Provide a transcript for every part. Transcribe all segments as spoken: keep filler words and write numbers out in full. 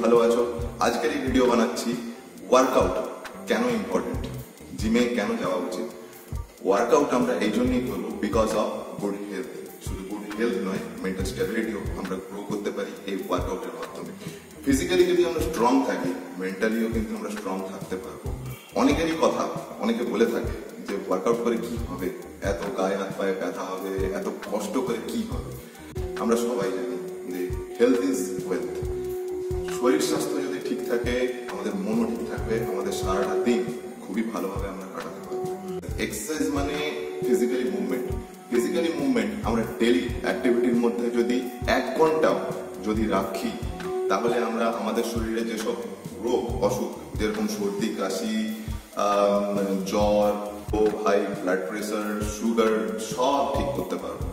ভালো আছো। আজকের এই ভিডিও বানাচ্ছি ওয়ার্কআউট কেন ইম্পর্টেন্ট, জিমে কেন যাওয়া উচিত। ওয়ার্কআউট আমরা এই জন্যই করবো বিকজ অফ গুড হেলথ। শুধু গুড হেলথ নয়, মেন্টাল স্টেবিলিটিও আমরা গ্রো করতে পারি এই ওয়ার্কআউটের মাধ্যমে। ফিজিক্যালি যদি আমরা স্ট্রং থাকি, মেন্টালিও কিন্তু আমরা স্ট্রং থাকতে পারবো। অনেকেরই কথা, অনেকে বলে থাকে যে ওয়ার্কআউট করে কি হবে, এত গায়ে হাত পায়ে ব্যথা হবে, এত কষ্ট করে কি হবে। আমরা সবাই জানি যে হেলথ ইজ ওয়েলথ। শরীর স্বাস্থ্য যদি ঠিক থাকে, আমাদের মনও ঠিক থাকবে, আমাদের সারাটা দিন খুবই ভালোভাবে আমরা কাটাতে পারবো। এক্সারসাইজ মানে ফিজিক্যালি মুভমেন্ট। ফিজিক্যালি মুভমেন্ট আমরা ডেইলি অ্যাক্টিভিটির মধ্যে যদি এক ঘন্টাও যদি রাখি, তাহলে আমরা আমাদের শরীরে যেসব রোগ অসুখ, যেরকম সর্দি কাশি, জ্বর, হাই ব্লাড প্রেসার, সুগার, সব ঠিক করতে পারবো।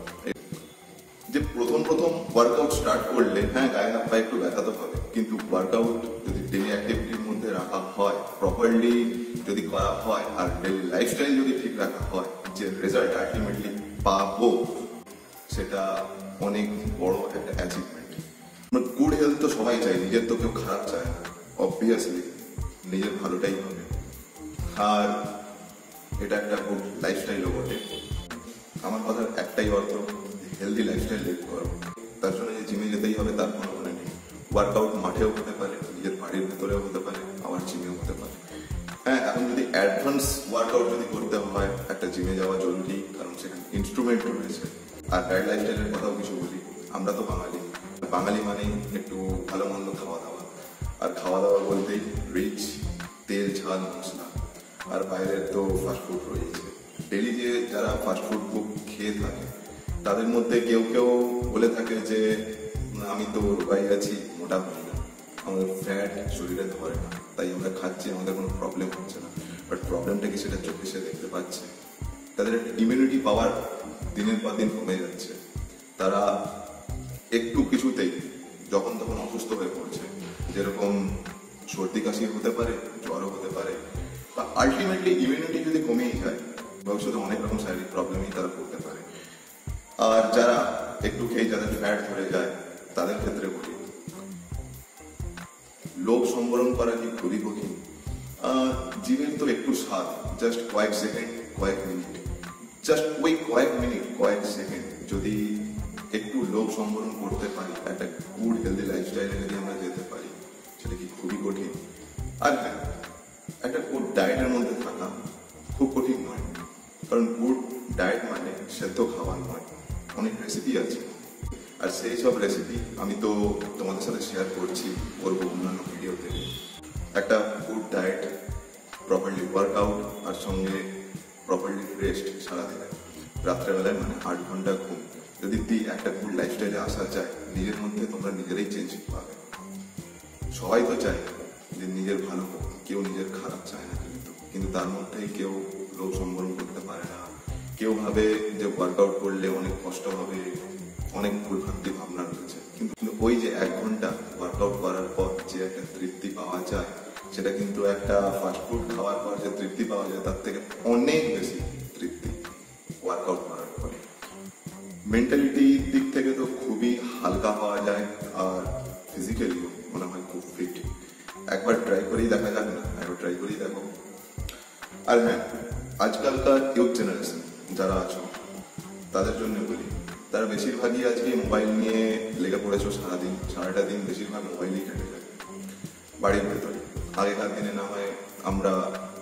যে প্রথম প্রথম ওয়ার্কআউট স্টার্ট করলে হ্যাঁ গায়ে হাত পায়ে একটু ব্যথা তো হবে, কিন্তু ওয়ার্কআউট যদি ডেইলি অ্যাক্টিভিটির মধ্যে রাখা হয়, প্রপারলি যদি করা হয়, আর ডেইলি লাইফস্টাইল যদি ঠিক রাখা হয়, যে রেজাল্ট আলটিমেটলি পাবো সেটা অনেক বড় একটা অ্যাচিভমেন্ট। গুড হেলথ তো সবাই চাই, নিজের তো কেউ খারাপ চায় না। অবভিয়াসলি নিজের ভালোটাই হবে, আর এটা একটা গুড লাইফস্টাইলও বটে। আমার কথার একটাই অর্থ, হেলদি লাইফস্টাইল লিড করো। তার জন্য যে জিমে যেতেই হবে তার কোনো মানে নেই। ওয়ার্কআউট মাঠেও হতে পারে, নিজের বাড়ির ভেতরেও হতে পারে, আবার জিমেও হতে পারে। হ্যাঁ, এখন যদি অ্যাডভান্স ওয়ার্কআউট যদি করতে হয়, একটা জিমে যাওয়া জরুরি, কারণ সেখানে ইনস্ট্রুমেন্ট রয়েছে। আর ডায়েট লাইফস্টাইলের কথাও কিছু বলি। আমরা তো বাঙালি, বাঙালি মানেই একটু ভালো মন্দ খাওয়া দাওয়া। আর খাওয়া দাওয়া বলতেই রিচ, তেল, ঝাল, মশলা, আর বাইরের তো ফাস্টফুড রয়েছে। ডেলি যে যারা ফাস্টফুড খুব খেয়ে থাকে, তাদের মধ্যে কেউ কেউ বলে থাকে যে আমি তো রোগাই আছি, মোটা হই না, আমাদের ফ্যাট শরীরে ধরে না, তাই আমরা খাচ্ছি, আমাদের কোনো প্রবলেম হচ্ছে না। বাট প্রবলেমটা কি সেটা চোখে সে দেখতে পাচ্ছে। তাদের একটা ইমিউনিটি পাওয়ার দিনের পর দিন কমে যাচ্ছে। তারা একটু কিছুতেই যখন তখন অসুস্থ হয়ে পড়ছে, যেরকম সর্দি কাশি হতে পারে, জ্বরও হতে পারে, বা আলটিমেটলি ইমিউনিটি যদি কমেই যায়, ভবিষ্যতে অনেক রকম শারীরিক প্রবলেমই তারা করতে পারে। আর যারা একটু খেয়ে যাদের ফ্যাট ধরে যায়, তাদের ক্ষেত্রে বলি লোভ সম্বরণ করা কি খুবই কঠিন। জীবের তো একটু স্বাদ, জাস্ট কয়েক সেকেন্ড, কয়েক মিনিট, জাস্ট ওই কয়েক মিনিট, কয়েক সেকেন্ড যদি একটু লোভ সম্বরণ করতে পারি, একটা গুড হেলদি লাইফস্টাইলে যদি আমরা যেতে পারি, সেটা কি খুবই কঠিন। আর হ্যাঁ, একটা গুড ডায়েটের মধ্যে থাকা খুব কঠিন নয়, কারণ গুড ডায়েট মানে সেদ্ধ খাবার নয়, অনেক রেসিপি আছে। আর সেই সব রেসিপি আমি তো তোমাদের সাথে শেয়ার করছি, করবো অন্যান্য ভিডিওতে। একটা গুড ডায়েট, প্রপারলি ওয়ার্কআউট, আর সঙ্গে প্রপারলি রেস্ট সারাদিনে, রাত্রেবেলায় মানে আট ঘন্টা ঘুম যদি দিই, একটা গুড লাইফস্টাইলে আসা যায়, নিজের মধ্যে তোমরা নিজেরাই চেঞ্জ পাবে। সবাই তো চায় যে নিজের ভালো হোক, কেউ নিজের খারাপ চায় না, কিন্তু কিন্তু তার মধ্যেই কেউ লোভ সম্বরণ করতে পারে না। কেউ ভাবে যে ওয়ার্কআউট করলে অনেক কষ্ট হবে, অনেক ভুলভ্রান্তি ভাবনা রয়েছে, কিন্তু ওই যে এক ঘন্টা ওয়ার্কআউট করার পর যে একটা তৃপ্তি পাওয়া যায়, সেটা কিন্তু একটা ফাস্টফুড খাওয়ার পর যে তৃপ্তি পাওয়া যায়, তার থেকে অনেক বেশি তৃপ্তি ওয়ার্কআউট করার পরে। মেন্টালিটির দিক থেকে তো খুবই হালকা পাওয়া যায়, আর ফিজিক্যালিও মনে হয় খুব ফিট। একবার ট্রাই করেই দেখা যাক না, একবার ট্রাই করেই দেখো। আর হ্যাঁ, আজকালকার ইউথ জেনারেশন যারা আছো, তাদের জন্য বলি, তারা বেশিরভাগই আজকে মোবাইল নিয়ে লেগে পড়েছো সারাদিন, সারাটা দিন বেশিরভাগ মোবাইলেই কেটে যায় বাড়ির ভেতরে। আগেকার দিনে না হয় আমরা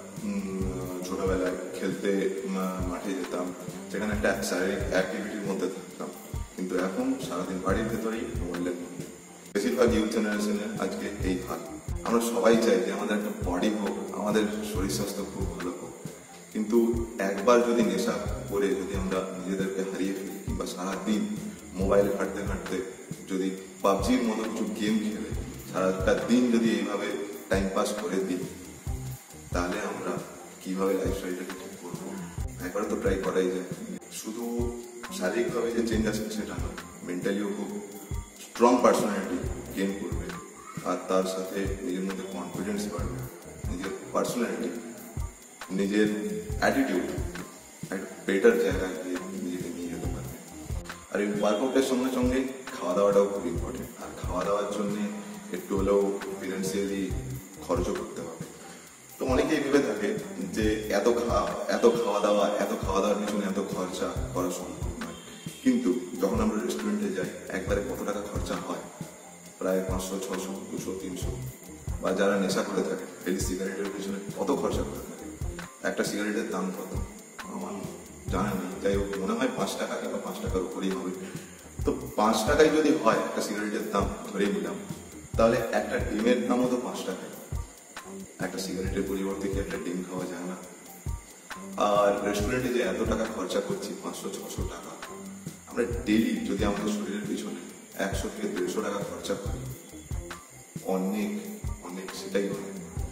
ছোটবেলায় খেলতে মাঠে যেতাম, সেখানে একটা শারীরিক অ্যাক্টিভিটির মধ্যে থাকতাম, কিন্তু এখন সারাদিন বাড়ির ভেতরেই মোবাইলের মধ্যে। বেশিরভাগ ইউথ জেনারেশনের আজকে এই হাল। আমরা সবাই চাই যে আমাদের একটা বডি হোক, আমাদের শরীর স্বাস্থ্য খুব ভালো হোক, কিন্তু একবার যদি নেশা করে যদি আমরা নিজেদেরকে হারিয়ে ফেলি, কিংবা সারাদিন মোবাইল ঘাঁটতে ঘাঁটতে যদি পাবজির মতো কিছু গেম খেলে সারাটা দিন যদি এইভাবে টাইম পাস করে দিই, তাহলে আমরা কিভাবে লাইফস্টাইলটাকে ঠিক করবো? একবার তো ট্রাই করাই যায়। শুধু শারীরিকভাবে যে চেঞ্জ আসবে সেটা নয়, মেন্টালিও খুব স্ট্রং পার্সোনালিটি গেইন করবে, আর তার সাথে নিজের মধ্যে কনফিডেন্স বাড়বে, নিজের পার্সোনালিটি, নিজের অ্যাটিটিউড একটা বেটার জায়গায় গিয়ে নিজেকে নিয়ে যেতে পারবে। আর এই ওয়ার্কআউটের সঙ্গে সঙ্গে খাওয়া দাওয়াটাও খুব ইম্পর্টেন্ট। আর খাওয়া দাওয়ার জন্য একটু হলেও ফিনান্সিয়ালি খরচও করতে হবে। তো অনেকেই ভেবে থাকে যে এত খাওয়া এত খাওয়া দাওয়া এত খাওয়া দাওয়ার পিছনে এত খরচা করা সম্ভব নয়, কিন্তু যখন আমরা রেস্টুরেন্টে যাই একবারে কত টাকা খরচা হয়, প্রায় পাঁচশো ছশো দুশো তিনশো, বা যারা নেশা করে থাকে ডেলি সিগারেটের পিছনে কত খরচা করে থাকে। একটা সিগারেটের দাম কত আমার জানা নেই, যাই হোক মনে হয় পাঁচ টাকা কিংবা পাঁচ টাকার উপরেই হবে। তো পাঁচ টাকায় যদি হয় একটা সিগারেটের দাম ধরেই নিলাম, তাহলে একটা ডিমের দামও তো পাঁচ টাকায়। একটা সিগারেটের পরিবর্তে কি একটা ডিম খাওয়া যায় না? আর রেস্টুরেন্টে যে এত টাকা খরচা করছি পাঁচশো ছশো টাকা, আমরা ডেলি যদি আমাদের শরীরের পিছনে একশো থেকে দেড়শো টাকা খরচা করি, অনেক অনেক সেটাই হয়।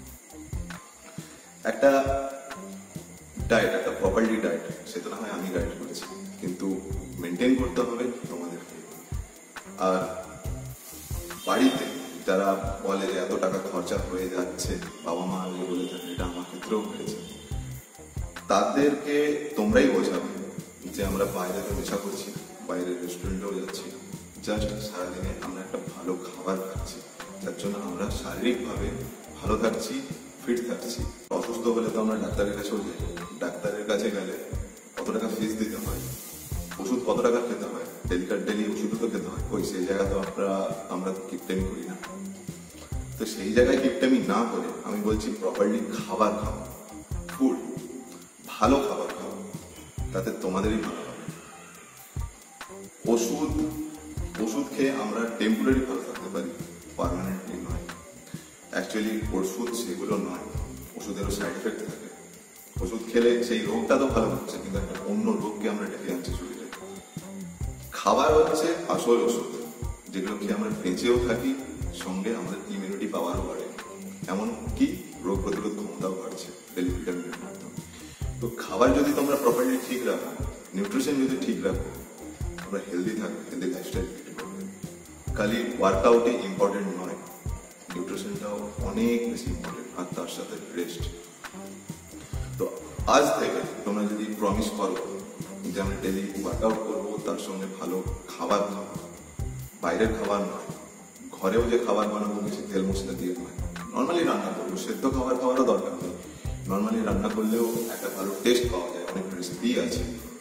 একটা ডায়েট, একটা প্রপারলি ডায়েট, সেটা না হয় আমি গাইড করেছি, কিন্তু মেনটেন করতে হবে তোমাদেরকে। আর বাড়িতে যারা বলে যে এত টাকা খরচা হয়ে যাচ্ছে, বাবা মা আগে বলে থাকে, এটা আমার ক্ষেত্রেও হয়েছে, তাদেরকে তোমরাই বোঝাবে যে আমরা বাইরে তো নেশা করছি, বাইরের রেস্টুরেন্টেও যাচ্ছি, জাস্ট সারাদিনে আমরা একটা ভালো খাবার খাচ্ছি, যার জন্য আমরা শারীরিকভাবে ভালো থাকছি, ফিট থাকছি। অসুস্থ হলে তো আমরা ডাক্তারের কাছেও যাই, ডাক্তারের কাছে গেলে কত টাকা ফিস দিতে হয়, ওষুধ কত টাকা খেতে হয়, ডেলিকার ডেলি ওষুধও তো খেতে হয়, ওই সেই জায়গা তো আমরা আমরা কিপটেমি করি না। তো সেই জায়গায় কিপটেমি না করে আমি বলছি প্রপারলি খাবার খাও, ফুড ভালো খাবার খাও, তাতে তোমাদেরই ভালো হবে। ওষুধ ওষুধ খেয়ে আমরা টেম্পোরারি ভালো থাকতে পারি, পার্মানেন্টলি নয়। অ্যাকচুয়ালি ওষুধ সেগুলো নয়, ওষুধেরও সাইড এফেক্ট থাকে। ওষুধ খেলে সেই রোগটা তো ভালো হচ্ছে, কিন্তু একটা অন্য রোগকে আমরা ডেকে আনছি শরীরে। খাবার হচ্ছে আসল ওষুধ, যেগুলো খেয়ে আমরা বেঁচেও থাকি, সঙ্গে আমাদের ইমিউনিটি পাওয়ারও বাড়ে, এমনকি রোগ প্রতিরোধ ক্ষমতাও বাড়ছে ডেলি ভিটামিনের মাধ্যমে। তো খাবার যদি তোমরা প্রপারলি ঠিক রাখো, নিউট্রিশন যদি ঠিক রাখো, তোমরা হেলদি থাকবে, হেলদি লাইফস্টাইল লিড করবে। খালি ওয়ার্কআউটে ইম্পর্টেন্ট নয়, নিউট্রিশনটাও অনেক বেশি ইম্পর্টেন্ট, আর তার সাথে রেস্ট। তো আজ থেকে তোমরা যদি প্রমিস করো যে আমি ডেলি ওয়ার্কআউট করবো, তার সঙ্গে ভালো খাবার খাবো, বাইরের খাবার নয়, ঘরেও যে খাবার বানাবো বেশি তেল মশলা দিয়ে নয়, নর্মালি রান্না করবো, সেদ্ধ খাবার খাওয়ারও দরকার নেই, নর্মালি রান্না করলেও একটা ভালো টেস্ট পাওয়া যায়, অনেক রেসিপি আছে,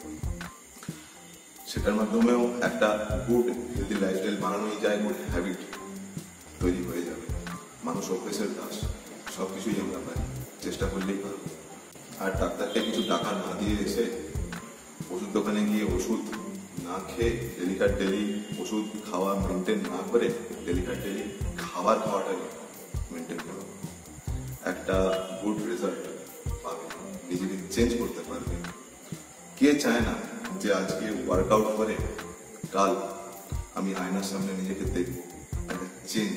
সেটার মাধ্যমেও একটা গুড হেলদি লাইফস্টাইল বানানোই যায়, গুড হ্যাবিট তৈরি হয়ে যাবে। মানুষ অভ্যেসের দাস, সবকিছুই আমরা পারি, চেষ্টা করলেই পারবো। আর ডাক্তারকে কিছু টাকা না দিয়ে এসে ওষুধ দোকানে গিয়ে ওষুধ না খেয়ে ডেলিকার ডেলি ওষুধ খাওয়া মেনটেন না করে ডেলিকার ডেলি খাবার খাওয়াটাকে মেনটেন করো, একটা গুড রেজাল্ট পাবে, নিজেকে চেঞ্জ করতে পারবে। কে চায় না যে আজকে ওয়ার্কআউট করে কাল আমি আয়নার সামনে নিজেকে দেখবো, একটা চেঞ্জ,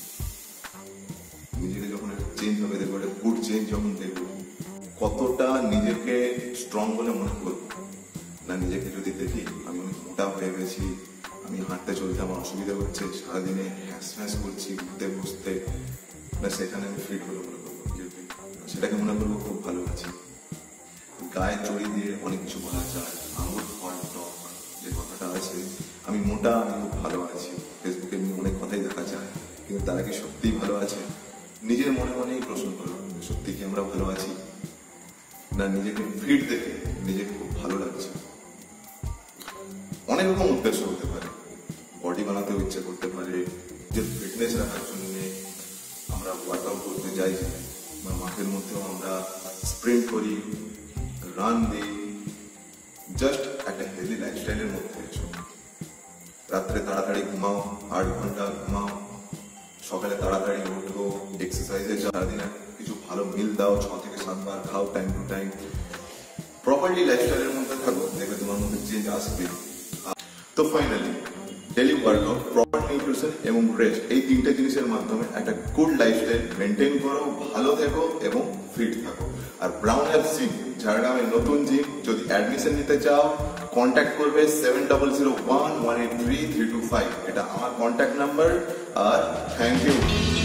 নিজেকে যখন একটা চেঞ্জ হবে দেখবো, একটা গুড চেঞ্জ যখন দেখবো, কতটা নিজেকে স্ট্রং বলে মনে করবো না। নিজেকে যদি দেখি আমি অনেক মোটা হয়ে গেছি, আমি হাঁটতে চলতে আমার অসুবিধা হচ্ছে, সারাদিনে হ্যাস ফ্যাস করছি উঠতে বসতে, না সেখানে আমি ফিট বলে মনে করবো, সেটাকে মনে করবো খুব ভালো আছি। গায়ে চড়ি দিয়ে অনেক কিছু বলা যায়, আঙুল ফল টক যে কথাটা আছে, আমি মোটা আমি খুব ভালো আছি, ফেসবুকে অনেক কথাই দেখা যায়, কিন্তু তারা কি সত্যিই ভালো আছে? নিজের মনে মনেই প্রশ্ন করো, সত্যি কি আমরা ভালো আছি? না নিজেকে ফিট দেখে নিজেকে খুব ভালো লাগছে? অনেক রকম উদ্দেশ্য হতে পারে, বডি বানাতেও ইচ্ছে করতে পারে, যে ফিটনেস রাখার জন্য আমরা ওয়ার্কআউট করতে যাই, বা মাঠের মধ্যেও আমরা স্প্রিন্ট করি, রান দিই, জাস্ট একটা হেলদি লাইফস্টাইলের মধ্যে এসো। রাত্রে তাড়াতাড়ি ঘুমাও, আট ঘন্টা ঘুমাও, সকালে তাড়াতাড়ি উঠো, এক্সারসাইজে সারাদিন কিছু ভালো মিল দাও, ছ থেকে সাতবার খাও টাইম টু টাইম, প্রপারলি লাইফস্টাইলের মধ্যে থাকো, দেখবে তোমার মধ্যে চেঞ্জ আসবে। তো finally daily workout, proper nutrition এবং রেস্ট, এই তিনটে জিনিসের মাধ্যমে একটা গুড লাইফস্টাইল মেনটেন করো, ভালো থেকো এবং ফিট থাকো। আর ব্রাউন হেলথ জিম, ঝাড়গ্রামের নতুন জিম, যদি অ্যাডমিশন নিতে চাও কন্ট্যাক্ট করবে seven double zero one one eight three three two five, এটা আমার কন্ট্যাক্ট নাম্বার। আর থ্যাংক ইউ।